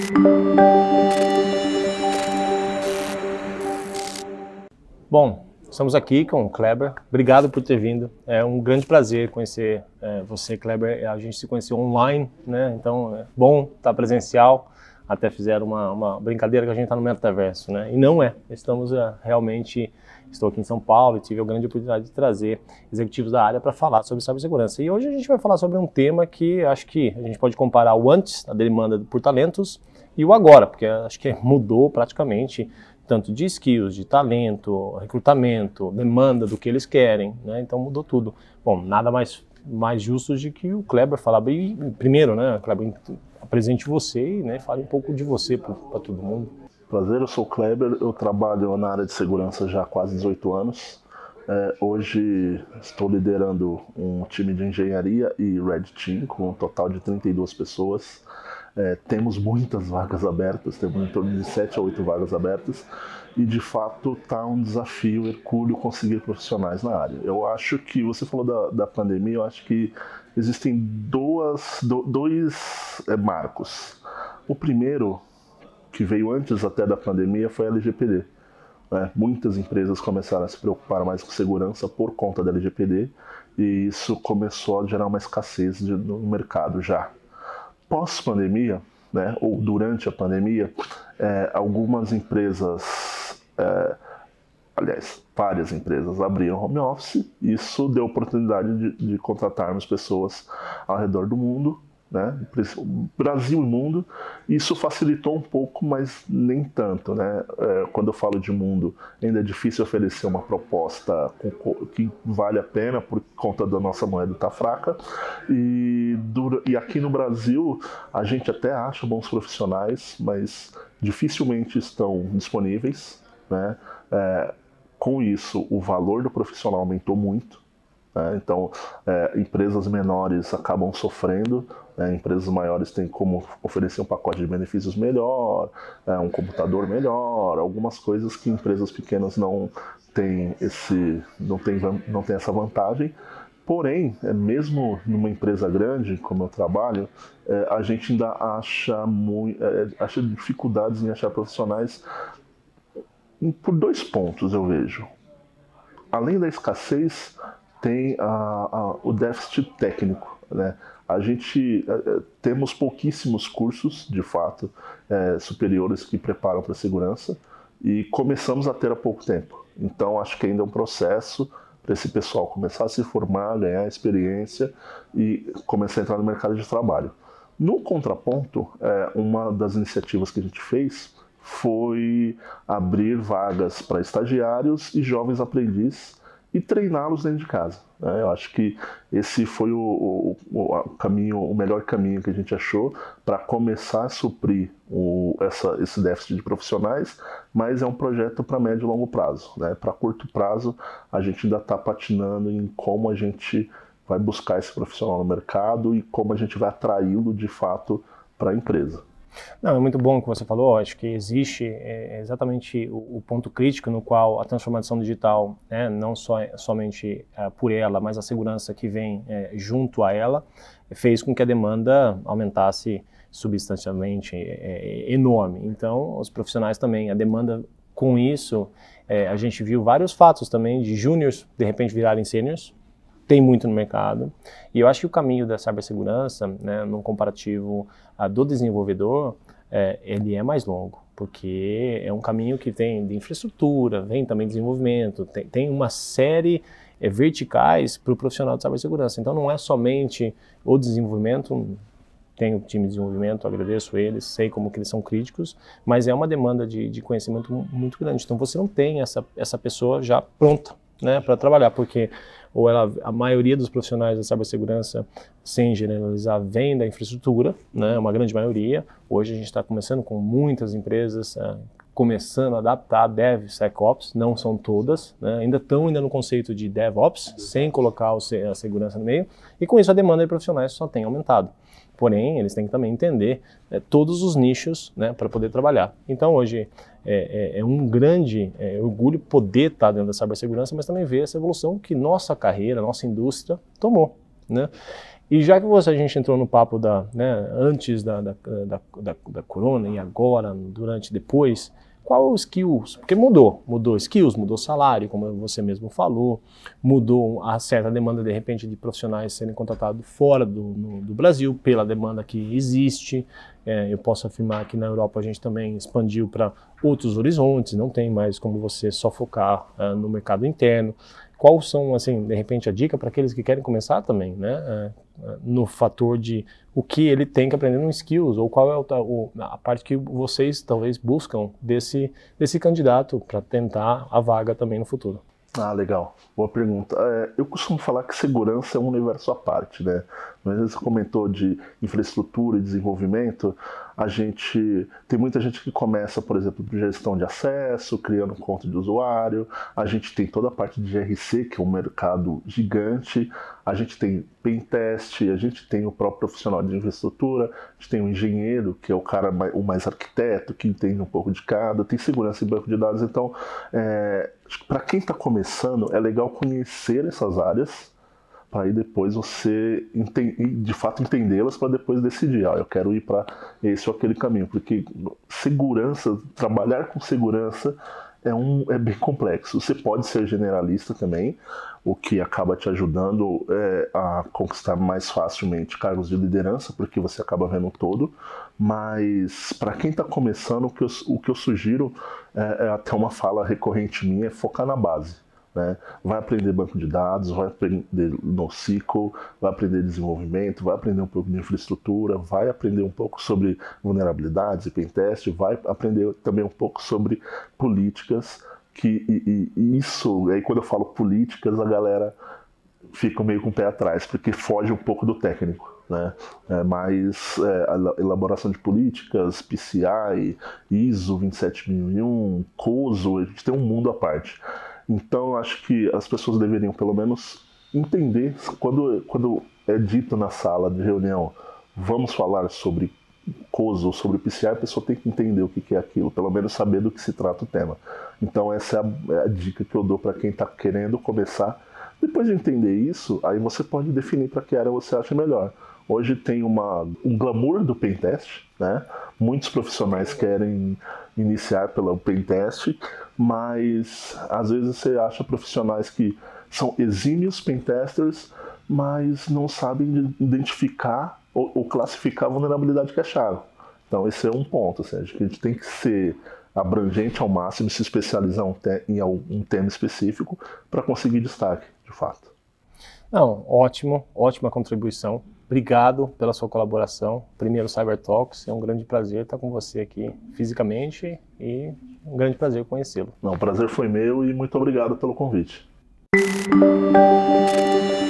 Bom, estamos aqui com o Kleber. Obrigado por ter vindo. É um grande prazer conhecer você, Kleber. A gente se conheceu online, né? Então é bom estar presencial. Até fizeram uma brincadeira que a gente está no metaverso, né? E não é. Estamos realmente... Estou aqui em São Paulo e tive a grande oportunidade de trazer executivos da área para falar sobre cibersegurança. E hoje a gente vai falar sobre um tema que acho que a gente pode comparar o antes, a demanda por talentos, e o agora, porque acho que mudou praticamente tanto de skills, de talento, recrutamento, demanda do que eles querem, né? Então mudou tudo. Bom, nada mais justo de que o Kleber falar. E, primeiro, né, Kleber, apresente você e, né, fale um pouco de você para todo mundo. Prazer, eu sou o Kleber, eu trabalho na área de segurança já há quase 18 anos. Hoje estou liderando um time de engenharia e Red Team com um total de 32 pessoas. Temos muitas vagas abertas, temos em torno de 7 a 8 vagas abertas e de fato está um desafio hercúleo conseguir profissionais na área. Eu acho que, você falou da pandemia, eu acho que existem dois marcos. O primeiro, que veio antes até da pandemia, foi a LGPD. Muitas empresas começaram a se preocupar mais com segurança por conta da LGPD e isso começou a gerar uma escassez no mercado já. Pós-pandemia, né, ou durante a pandemia, algumas empresas, aliás, várias empresas abriram home office. Isso deu oportunidade de contratarmos pessoas ao redor do mundo, né, Brasil e mundo. Isso facilitou um pouco, mas nem tanto, né? Quando eu falo de mundo, ainda é difícil oferecer uma proposta que vale a pena por conta da nossa moeda estar fraca. E aqui no Brasil a gente até acha bons profissionais, mas dificilmente estão disponíveis, né? Com isso, o valor do profissional aumentou muito. Então, empresas menores acabam sofrendo, empresas maiores têm como oferecer um pacote de benefícios melhor, um computador melhor, algumas coisas que empresas pequenas não têm essa vantagem. Porém, mesmo numa empresa grande, como eu trabalho, a gente ainda acha dificuldades em achar profissionais por dois pontos, eu vejo. Além da escassez, tem o déficit técnico, né? A gente temos pouquíssimos cursos, de fato, superiores que preparam para a segurança e começamos a ter há pouco tempo. Então, acho que ainda é um processo para esse pessoal começar a se formar, ganhar experiência e começar a entrar no mercado de trabalho. No contraponto, uma das iniciativas que a gente fez foi abrir vagas para estagiários e jovens aprendizes e treiná-los dentro de casa. Eu acho que esse foi o melhor caminho que a gente achou para começar a suprir esse déficit de profissionais, mas é um projeto para médio e longo prazo, né? Para curto prazo, a gente ainda está patinando em como a gente vai buscar esse profissional no mercado e como a gente vai atraí-lo de fato para a empresa. Não, é muito bom o que você falou. Acho que existe exatamente o ponto crítico no qual a transformação digital, né, não somente por ela, mas a segurança que vem junto a ela, fez com que a demanda aumentasse substancialmente, enorme. Então, os profissionais também, a demanda com isso, a gente viu vários fatos também de júniors de repente virarem sêniors. Tem muito no mercado, e eu acho que o caminho da cibersegurança, né, num comparativo do desenvolvedor, ele é mais longo, porque é um caminho que tem de infraestrutura, vem também desenvolvimento, tem uma série verticais para o profissional de cibersegurança. Então não é somente o desenvolvimento, tenho time de desenvolvimento, agradeço eles, sei como que eles são críticos, mas é uma demanda de conhecimento muito grande. Então você não tem essa pessoa já pronta, né, para trabalhar, porque a maioria dos profissionais da cibersegurança, sem generalizar, vem da infraestrutura, né, uma grande maioria. Hoje a gente está começando com muitas empresas começando a adaptar DevSecOps, não são todas, né, ainda estão no conceito de DevOps, sem colocar a segurança no meio, e com isso a demanda de profissionais só tem aumentado. Porém, eles têm que também entender todos os nichos, né, para poder trabalhar. Então, hoje, é um grande orgulho poder estar dentro da cibersegurança, mas também ver essa evolução que nossa carreira, nossa indústria tomou, né? E já que a gente entrou no papo antes da corona e agora, durante, depois, qual os skills? Porque mudou skills, mudou salário, como você mesmo falou, mudou a certa demanda, de repente, de profissionais serem contratados fora do Brasil, pela demanda que existe. Eu posso afirmar que na Europa a gente também expandiu para outros horizontes, não tem mais como você só focar no mercado interno. Quais são, assim, de repente, a dica para aqueles que querem começar também, né? No fator de o que ele tem que aprender no skills, ou qual é a parte que vocês talvez buscam desse candidato para tentar a vaga também no futuro. Ah, legal. Boa pergunta. Eu costumo falar que segurança é um universo à parte, né? Mas você comentou de infraestrutura e desenvolvimento. Tem muita gente que começa, por exemplo, de gestão de acesso, criando conta de usuário. A gente tem toda a parte de GRC, que é um mercado gigante. A gente tem pentest, a gente tem o próprio profissional de infraestrutura, a gente tem o engenheiro, que é o mais arquiteto, que entende um pouco de cada. Tem segurança em banco de dados. Então, para quem está começando, é legal conhecer essas áreas, para aí depois você de fato entendê-las, para depois decidir, eu quero ir para esse ou aquele caminho, porque trabalhar com segurança é bem complexo. Você pode ser generalista também, o que acaba te ajudando a conquistar mais facilmente cargos de liderança, porque você acaba vendo todo. Mas para quem está começando, o que eu sugiro, até uma fala recorrente minha, é focar na base. Né? Vai aprender banco de dados, vai aprender NoSQL, vai aprender desenvolvimento, vai aprender um pouco de infraestrutura, vai aprender um pouco sobre vulnerabilidades e pentest, vai aprender também um pouco sobre políticas, isso, aí quando eu falo políticas, a galera fica meio com o pé atrás, porque foge um pouco do técnico. Né? Mas a elaboração de políticas, PCI, ISO 27001, COSO, a gente tem um mundo à parte. Então, acho que as pessoas deveriam, pelo menos, entender, quando é dito na sala de reunião, vamos falar sobre COSO, sobre PCI, a pessoa tem que entender o que é aquilo, pelo menos saber do que se trata o tema. Então, essa é a dica que eu dou para quem está querendo começar. Depois de entender isso, aí você pode definir para que área você acha melhor. Hoje tem um glamour do pentest, né? Muitos profissionais querem iniciar pelo pentest, mas às vezes você acha profissionais que são exímios pentesters, mas não sabem identificar ou classificar a vulnerabilidade que acharam. Então esse é um ponto, assim, acho que a gente tem que ser abrangente ao máximo, se especializar em algum tema específico para conseguir destaque, de fato. Não, ótima contribuição. Obrigado pela sua colaboração. Primeiro Cyber Talks, é um grande prazer estar com você aqui fisicamente e um grande prazer conhecê-lo. O prazer foi meu e muito obrigado pelo convite.